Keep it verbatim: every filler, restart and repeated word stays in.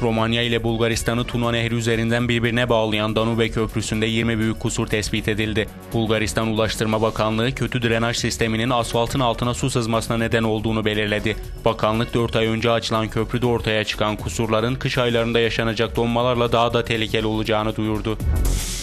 Romanya ile Bulgaristan'ı Tuna Nehri üzerinden birbirine bağlayan Danube Köprüsü'nde yirmi büyük kusur tespit edildi. Bulgaristan Ulaştırma Bakanlığı kötü drenaj sisteminin asfaltın altına su sızmasına neden olduğunu belirledi. Bakanlık dört ay önce açılan köprüde ortaya çıkan kusurların kış aylarında yaşanacak donmalarla daha da tehlikeli olacağını duyurdu.